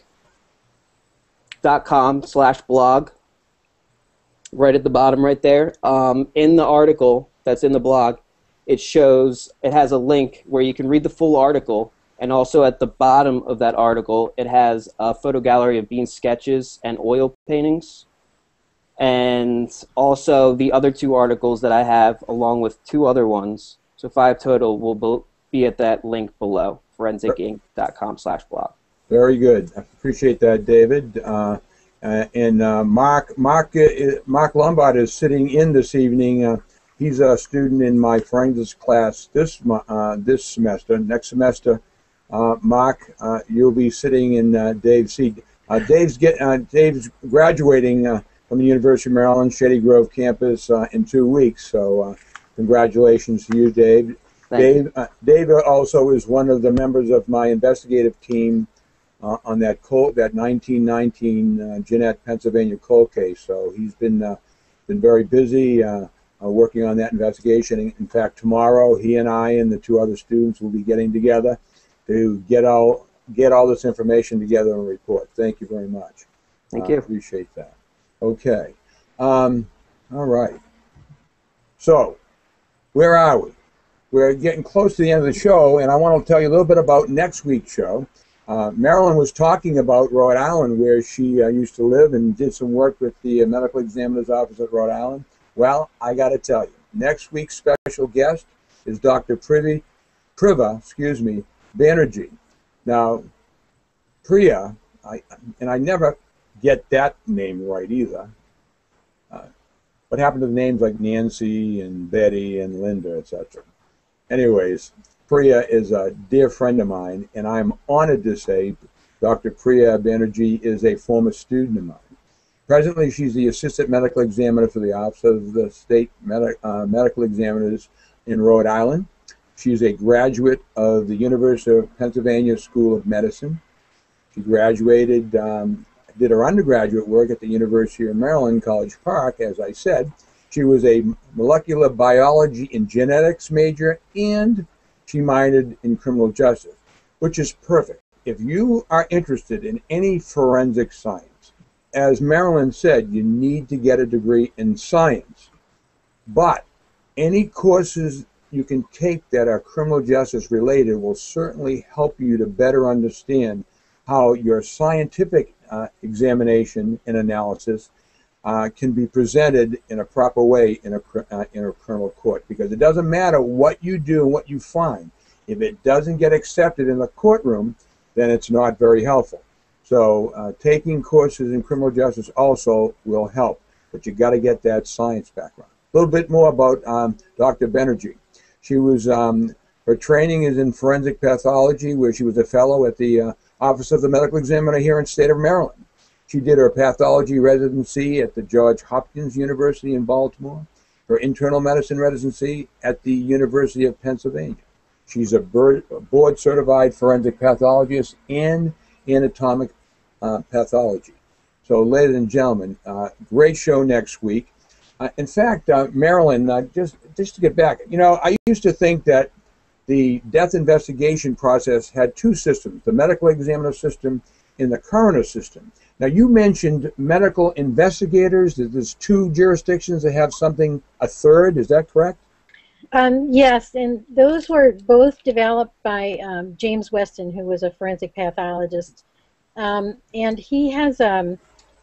dot com slash blog, right at the bottom right there, um, in the article that's in the blog, it shows, it has a link where you can read the full article, and also at the bottom of that article, it has a photo gallery of Bean's sketches and oil paintings. And also the other two articles that I have, along with two other ones, so five total, will be at that link below, forensic inc dot com slash blog. Very good. I appreciate that, David. Uh, uh, and uh, Mark, Mark, uh, Mark Lombard is sitting in this evening. Uh, he's a student in my forensics class this uh, this semester. Next semester, uh, Mark, uh, you'll be sitting in uh, Dave's seat. Uh, Dave's get uh, Dave's graduating uh, from the University of Maryland Shady Grove campus uh, in two weeks. So, uh, congratulations to you, Dave. Thank Dave, you. uh, Dave also is one of the members of my investigative team uh, on that cold, that nineteen nineteen uh, Jeanette, Pennsylvania cold case. So he's been uh, been very busy uh, uh, working on that investigation. In fact, tomorrow he and I and the two other students will be getting together to get all get all this information together and report. Thank you very much. Thank I you. appreciate that. Okay. Um, all right. So, where are we? We're getting close to the end of the show, and I want to tell you a little bit about next week's show. Uh, Marilyn was talking about Rhode Island, where she uh, used to live and did some work with the uh, medical examiner's office at Rhode Island. Well, I got to tell you, next week's special guest is Doctor Privy, Priva, excuse me, Banerjee. Now, Priya, I, and I never get that name right either. Uh, what happened to the names like Nancy and Betty and Linda, et cetera? Anyways, Priya is a dear friend of mine, and I'm honored to say Doctor Priya Banerjee is a former student of mine. Presently, she's the Assistant Medical Examiner for the Office of the State Medi uh, Medical Examiners in Rhode Island. She's a graduate of the University of Pennsylvania School of Medicine. She graduated, um, did her undergraduate work at the University of Maryland, College Park, as I said. She was a molecular biology and genetics major, and she minored in criminal justice, which is perfect. If you are interested in any forensic science, as Marilyn said, you need to get a degree in science. But any courses you can take that are criminal justice related will certainly help you to better understand how your scientific uh, examination and analysis uh, can be presented in a proper way in a, uh, in a criminal court. Because it doesn't matter what you do and what you find. If it doesn't get accepted in the courtroom, then it's not very helpful. So uh, taking courses in criminal justice also will help, but you got to get that science background. A little bit more about um, Doctor Banerjee. She was, um, her training is in forensic pathology, where she was a fellow at the uh, Office of the Medical Examiner here in the state of Maryland. She did her pathology residency at the George Hopkins University in Baltimore, her internal medicine residency at the University of Pennsylvania. She's a board-certified forensic pathologist and anatomic uh, pathology. So, ladies and gentlemen, uh, great show next week. Uh, in fact, uh, Marilyn, uh, just, just to get back, you know, I used to think that the death investigation process had two systems, the medical examiner system and the coroner system. Now, you mentioned medical investigators, that there's two jurisdictions that have something, a third, is that correct? Um, yes, and those were both developed by um, James Weston, who was a forensic pathologist. Um, and he has, um,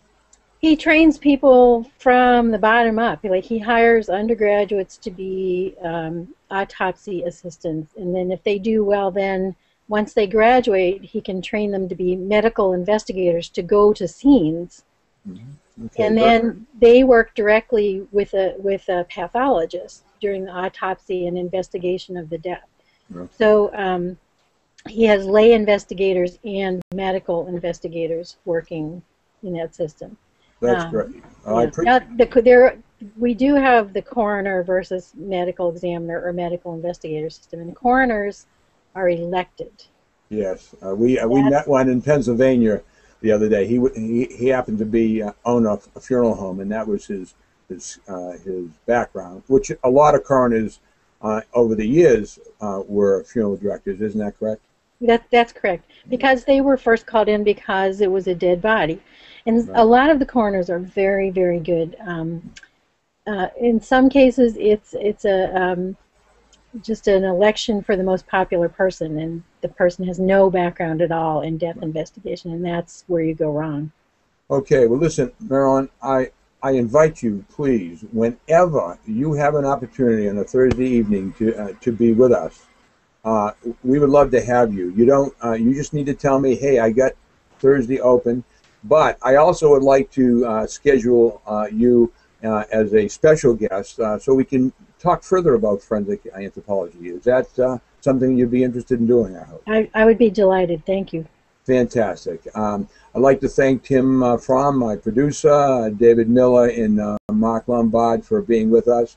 he trains people from the bottom up. Like, he hires undergraduates to be um, autopsy assistants. And then if they do well, then once they graduate, he can train them to be medical investigators to go to scenes. Mm-hmm. Okay, and then they work directly with a, with a pathologist during the autopsy and investigation of the death. Okay. So um, he has lay investigators and medical investigators working in that system. That's um, great. Yeah. I Now, the, there, we do have the coroner versus medical examiner or medical investigator system, and the coroners are elected. Yes, uh, we uh, we met one in Pennsylvania the other day. He he he happened to be uh, own a, a funeral home, and that was his his uh, his background. Which a lot of coroners uh, over the years uh, were funeral directors. Isn't that correct? That that's correct. Because they were first called in because it was a dead body, and Right. a lot of the coroners are very very good. Um, uh, in some cases, it's it's a um, just an election for the most popular person, and the person has no background at all in death investigation, and that's where you go wrong. Okay. Well, listen, Marilyn, I I invite you, please, whenever you have an opportunity on a Thursday evening to uh, to be with us. Uh, we would love to have you. You don't. Uh, you just need to tell me, hey, I got Thursday open. But I also would like to uh, schedule uh, you uh, as a special guest uh, so we can talk further about forensic anthropology. Is that uh, something you'd be interested in doing, I hope? I, I would be delighted. Thank you. Fantastic. Um, I'd like to thank Tim uh, Fromm, my producer, uh, David Miller, and uh, Mark Lombard for being with us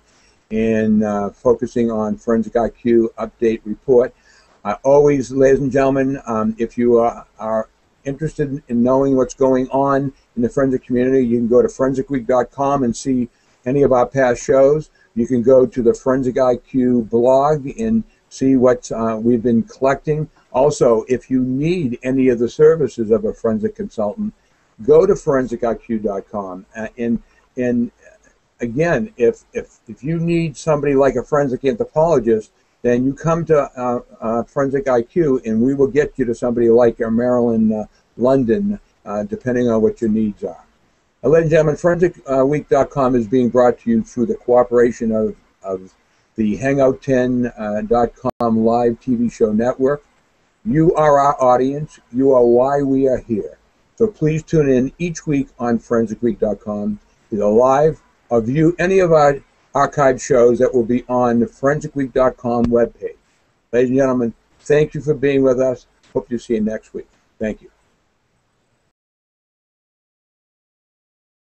and uh, focusing on Forensic I Q Update Report. Uh, always, ladies and gentlemen, um, if you are, are interested in knowing what's going on in the forensic community, you can go to forensic week dot com and see any of our past shows. You can go to the Forensic I Q blog and see what uh, we've been collecting. Also, if you need any of the services of a forensic consultant, go to forensic I Q dot com. Uh, and and again, if, if, if you need somebody like a forensic anthropologist, then you come to uh, uh, Forensic I Q, and we will get you to somebody like uh, Marilyn uh, London, uh, depending on what your needs are. Uh, ladies and gentlemen, forensic week dot com is being brought to you through the cooperation of, of the hangout ten dot com live T V show network. You are our audience. You are why we are here. So please tune in each week on forensic week dot com, either live or view any of our archive shows that will be on the forensic week dot com webpage. Ladies and gentlemen, thank you for being with us. Hope to see you next week. Thank you.